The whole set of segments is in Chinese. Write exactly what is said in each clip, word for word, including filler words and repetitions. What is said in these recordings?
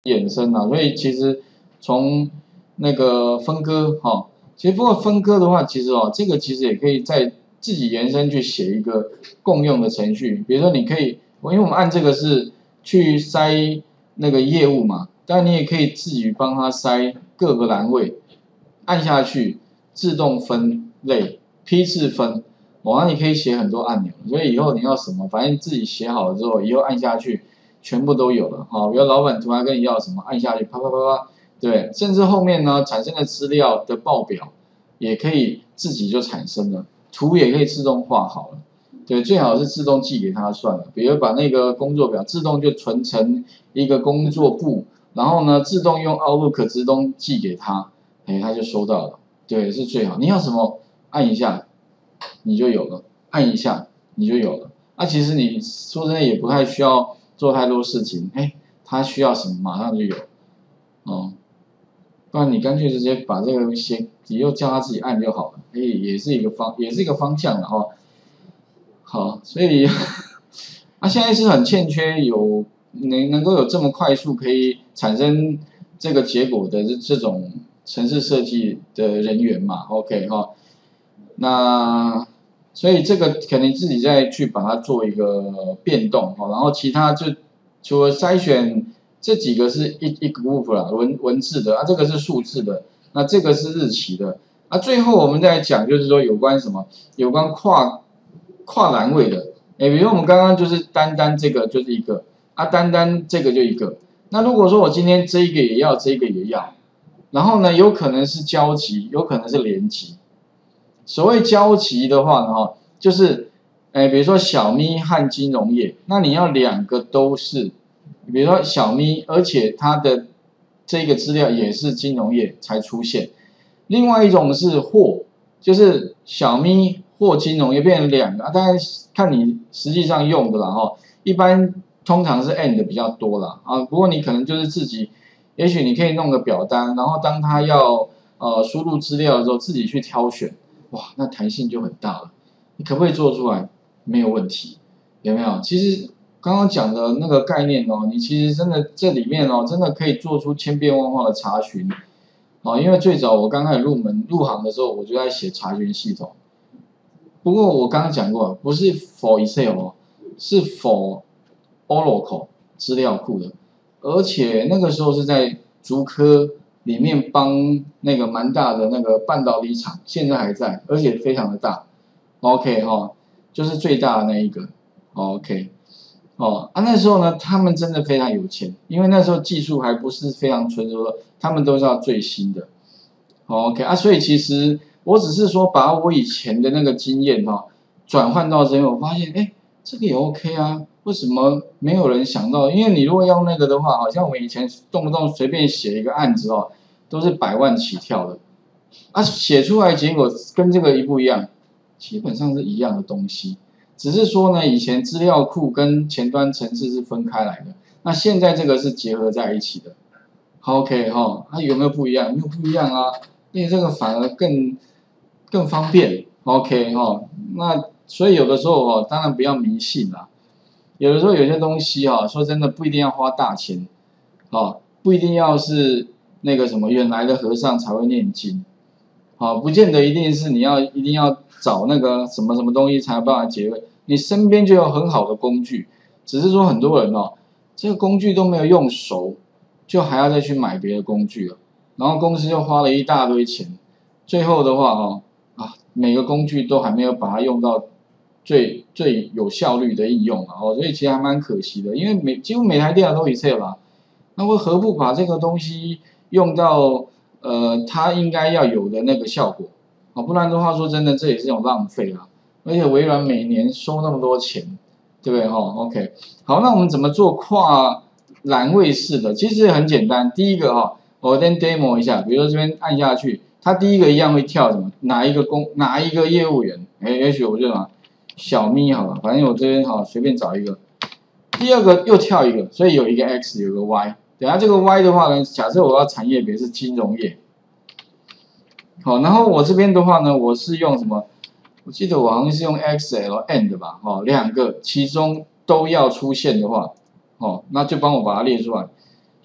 衍生啊，所以其实从那个分割哈、哦，其实不过分割的话，其实哦，这个其实也可以在自己延伸去写一个共用的程序，比如说你可以，因为我们按这个是去筛那个业务嘛，但你也可以自己帮它筛各个栏位，按下去自动分类、批次分，哇，那你可以写很多按钮，所以以后你要什么，反正自己写好了之后，以后按下去。全部都有了哈，比如老板突然跟你要什么，按下去啪啪啪啪，对，甚至后面呢产生的资料的报表也可以自己就产生了，图也可以自动画好了，对，最好是自动寄给他算了，比如把那个工作表自动就存成一个工作簿，然后呢自动用 Outlook 自动寄给他，哎，他就收到了，对，是最好。你要什么按一下你就有了，按一下你就有了。那、啊、其实你说真的也不太需要。做太多事情，哎，他需要什么马上就有，哦，不然你干脆直接把这个先，你又叫他自己按就好了，哎，也是一个方，也是一个方向的哈、哦。好，所以，啊，现在是很欠缺有能能够有这么快速可以产生这个结果的这这种程式设计的人员嘛 ，OK 哈、哦，那。所以这个可能自己再去把它做一个变动哈，然后其他就除了筛选这几个是一一个 group 啦，文文字的啊，这个是数字的，那这个是日期的啊，最后我们再讲就是说有关什么，有关跨跨栏位的，哎，比如我们刚刚就是单单这个就是一个啊，单单这个就一个，那如果说我今天这一个也要，这个也要，然后呢，有可能是交集，有可能是连集。所谓交集的话呢，哈，就是，哎，比如说小咪和金融业，那你要两个都是，比如说小咪，而且它的这个资料也是金融业才出现。另外一种是或，就是小咪或金融业变成两个，啊，当然看你实际上用的啦，哈，一般通常是 and 比较多啦，啊，不过你可能就是自己，也许你可以弄个表单，然后当他要呃输入资料的时候，自己去挑选。哇，那弹性就很大了，你可不可以做出来？没有问题，有没有？其实刚刚讲的那个概念哦，你其实真的这里面哦，真的可以做出千变万化的查询，哦，因为最早我刚开始入门入行的时候，我就在写查询系统。不过我刚刚讲过，不是 for Excel 哦，是 for Oracle 资料库的，而且那个时候是在竹科。里面帮那个蛮大的那个半导体厂，现在还在，而且非常的大。OK 哈、哦，就是最大的那一个。OK， 哦啊，那时候呢，他们真的非常有钱，因为那时候技术还不是非常成熟的，他们都是要最新的。OK 啊，所以其实我只是说把我以前的那个经验哈、哦，转换到这边，我发现哎，这个也 OK 啊。为什么没有人想到？因为你如果要那个的话，好像我以前动不动随便写一个案子哦。都是百万起跳的，啊，写出来结果跟这个一不一样，基本上是一样的东西，只是说呢，以前资料库跟前端程式是分开来的，那现在这个是结合在一起的。OK 哈、哦，它有没有不一样？没有不一样啊，因为这个反而更更方便。OK 哈、哦，那所以有的时候哦，当然不要迷信啦，有的时候有些东西哈、哦，说真的不一定要花大钱，哦，不一定要是。那个什么远来的和尚才会念经，好，不见得一定是你要一定要找那个什么什么东西才有办法解决，你身边就有很好的工具，只是说很多人哦，这个工具都没有用熟，就还要再去买别的工具了，然后公司又花了一大堆钱，最后的话哦啊，每个工具都还没有把它用到最最有效率的应用啊，哦，所以其实还蛮可惜的，因为每几乎每台电脑都 Excel 啦，那我何不把这个东西用到呃，它应该要有的那个效果，啊，不然的话说真的，这也是一种浪费啦。而且微软每年收那么多钱，对不对哈 ？OK， 好，那我们怎么做跨栏位式的？其实很简单，第一个哈，我先 demo 一下，比如说这边按下去，它第一个一样会跳什么？哪一个工哪一个业务员？哎，也许我就拿小咪好了，反正我这边好随便找一个。第二个又跳一个，所以有一个 X， 有个 Y。等下这个 Y 的话呢，假设我要产业别是金融业，好，然后我这边的话呢，我是用什么？我记得我好像是用 X L and 吧，哦，两个其中都要出现的话，哦，那就帮我把它列出来。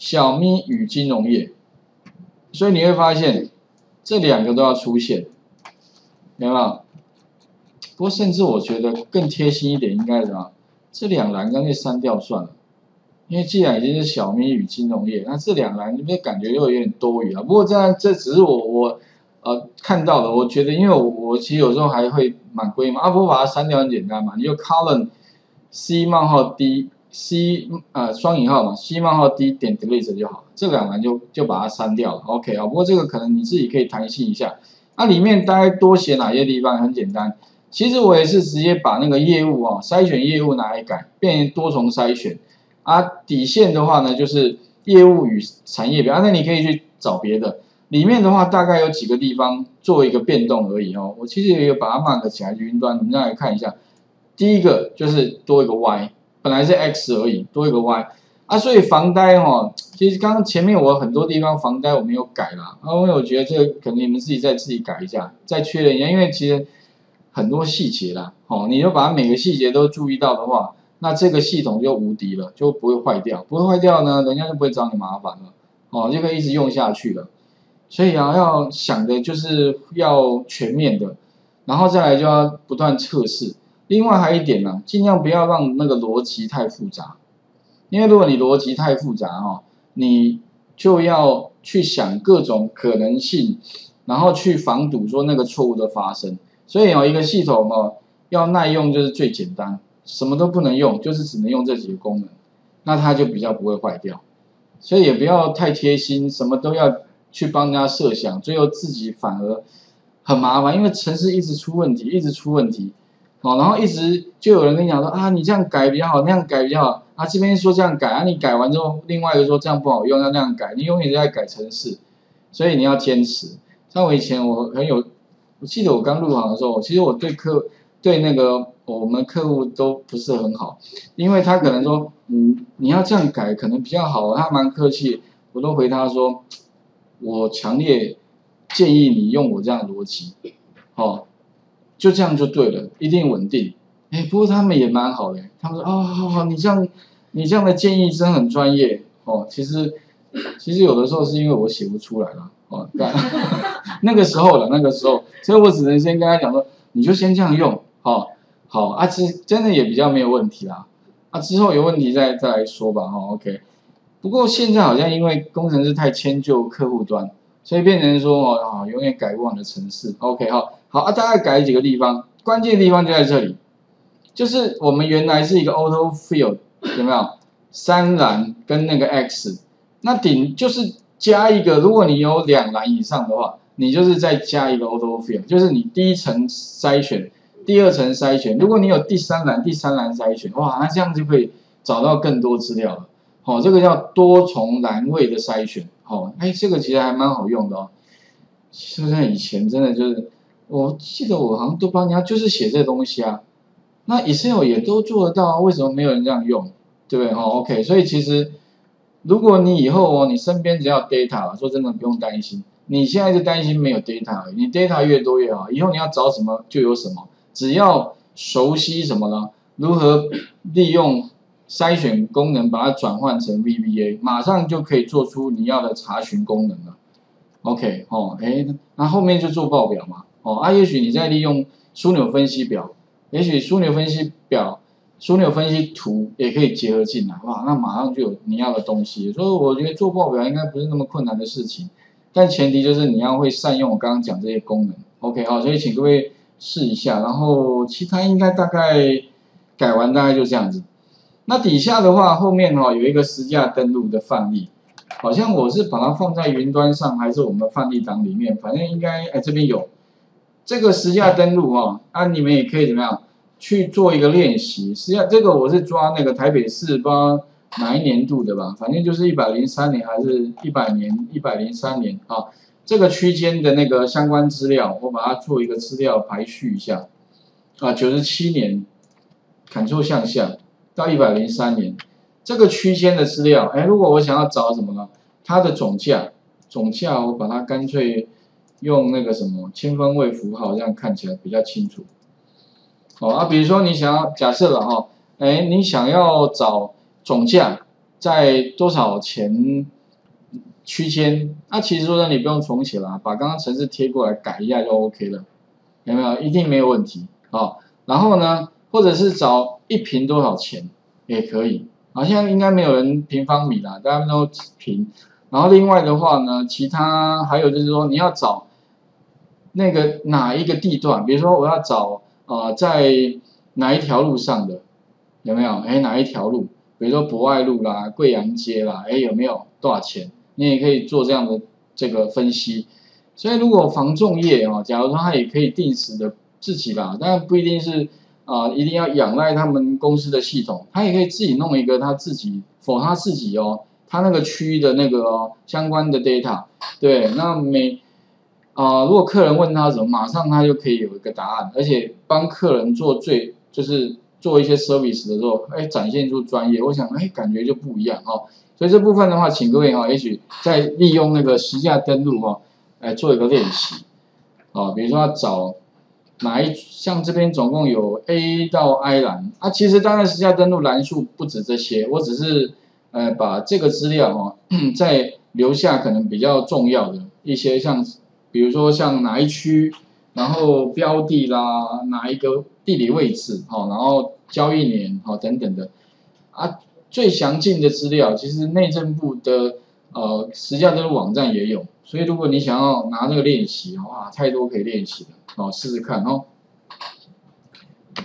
小咪与金融业，所以你会发现这两个都要出现，有没有？不过甚至我觉得更贴心一点，应该是什么？这两栏干脆删掉算了，因为既然已经是小咪与金融业，那这两栏你不感觉又有点多余啊？不过这样这只是我我呃看到的，我觉得因为我我其实有时候还会满规嘛，啊不过把它删掉很简单嘛，你就 column C 冒号 D C 呃双引号嘛 C 冒号 D 点 delete 就好，这两栏就就把它删掉了 ，OK 啊？不过这个可能你自己可以弹性一下，那、啊、里面大概多写哪些地方很简单。其实我也是直接把那个业务啊、哦、筛选业务拿来改，变成多重筛选啊。底线的话呢，就是业务与产业表，啊、那你可以去找别的。里面的话大概有几个地方做一个变动而已哦。我其实也有把它 mark 起来，云端你们再来看一下。第一个就是多一个 Y， 本来是 X 而已，多一个 Y 啊。所以防呆哦，其实刚刚前面我很多地方防呆我没有改啦，啊，因为我觉得这个可能你们自己再自己改一下，再确认一下，因为其实。很多细节啦，哦，你就把每个细节都注意到的话，那这个系统就无敌了，就不会坏掉。不会坏掉呢，人家就不会找你麻烦了，哦，就可以一直用下去了。所以啊，要想的就是要全面的，然后再来就要不断测试。另外还有一点呢，尽量不要让那个逻辑太复杂，因为如果你逻辑太复杂哈、哦，你就要去想各种可能性，然后去防堵说那个错误的发生。所以有一个系统哦，要耐用就是最简单，什么都不能用，就是只能用这几个功能，那它就比较不会坏掉。所以也不要太贴心，什么都要去帮人家设想，最后自己反而很麻烦，因为程式一直出问题，一直出问题，哦，然后一直就有人跟你讲说啊，你这样改比较好，那样改比较好，啊这边说这样改，啊你改完之后，另外一个说这样不好用，要那样改，你永远都在改程式，所以你要坚持。像我以前我很有。我记得我刚入行的时候，其实我对客对那个我们客户都不是很好，因为他可能说，嗯，你要这样改可能比较好，他蛮客气，我都回他说，我强烈建议你用我这样的逻辑，哦，就这样就对了，一定稳定。哎，不过他们也蛮好的，他们说，哦，好好，你这样你这样的建议真很专业哦。其实其实有的时候是因为我写不出来了。哦，那个时候了，那个时候，所以我只能先跟他讲说，你就先这样用，哦，好啊，其实真的也比较没有问题啦，啊，之后有问题再再来说吧，哈、哦、，OK。不过现在好像因为工程师太迁就客户端，所以变成说哦，啊，永远改不完的程式 ，OK， 好，好啊，大概改几个地方，关键地方就在这里，就是我们原来是一个 auto fill， 有没有？三栏跟那个 X， 那顶就是。加一个，如果你有两栏以上的话，你就是再加一个 auto fill， 就是你第一层筛选，第二层筛选。如果你有第三栏、第三栏筛选，哇，那这样就可以找到更多资料了。好、哦，这个叫多重栏位的筛选。好、哦，哎，这个其实还蛮好用的哦。就像以前真的就是，我记得我好像都帮人家就是写这东西啊，那 Excel 也都做得到啊，为什么没有人这样用？对不对？哦 ，OK， 所以其实。如果你以后哦，你身边只要 data， 说真的不用担心。你现在是担心没有 data， 你 data 越多越好。以后你要找什么就有什么，只要熟悉什么呢？如何利用筛选功能把它转换成 V B A， 马上就可以做出你要的查询功能了。OK， 哦，哎，那后面就做报表嘛。哦，啊，也许你再利用枢纽分析表，也许枢纽分析表。枢纽分析图也可以结合进来，哇，那马上就有你要的东西。所以我觉得做报表应该不是那么困难的事情，但前提就是你要会善用我刚刚讲这些功能。OK， 好，所以请各位试一下，然后其他应该大概改完大概就这样子。那底下的话，后面哈、哦、有一个实价登录的范例，好像我是把它放在云端上，还是我们范例档里面，反正应该哎这边有这个实价登录哦，啊你们也可以怎么样？去做一个练习，实际上这个我是抓那个台北市不知道哪一年度的吧，反正就是一百零三年还是一百年、一百零三年啊，这个区间的那个相关资料，我把它做一个资料排序一下啊，九十七年 ，Ctrl 向下到一百零三年，这个区间的资料，哎，如果我想要找什么呢？它的总价，总价我把它干脆用那个什么千分位符号，这样看起来比较清楚。哦啊，比如说你想要假设了哈，哎，你想要找总价， 在多少钱区间，那其实说呢，你不用重写啦，把刚刚程式贴过来改一下就 OK 了，有没有？一定没有问题啊、哦。然后呢，或者是找一平多少钱也可以，啊，现在应该没有人平方米啦，大家都平。然后另外的话呢，其他还有就是说你要找那个哪一个地段，比如说我要找呃在哪一条路上的，有没有？哎，哪一条路？比如说博爱路啦、贵阳街啦，哎，有没有多少钱？你也可以做这样的这个分析。所以如果房仲业啊，假如说他也可以定时的自己啦，当然不一定是啊、呃，一定要仰赖他们公司的系统，他也可以自己弄一个他自己 for 他自己哦，他那个区域的那个、哦、相关的 data， 对，那每啊、呃，如果客人问他什么，马上他就可以有一个答案，而且帮客人做最就是做一些 service 的时候，哎，展现出专业，我想哎，感觉就不一样哈、哦。所以这部分的话，请各位哈、哦，也许在利用那个实价登录哈、哦，来做一个练习啊、哦，比如说要找哪一像这边总共有 A 到 I 栏啊，其实当然实价登录栏数不止这些，我只是呃把这个资料哈、哦，再留下可能比较重要的一些像。比如说像哪一区，然后标的啦，哪一个地理位置，好，然后交易年，好等等的，啊，最详尽的资料其实内政部的呃实价登录网站也有，所以如果你想要拿这个练习，哇，太多可以练习了，好，试试看哦。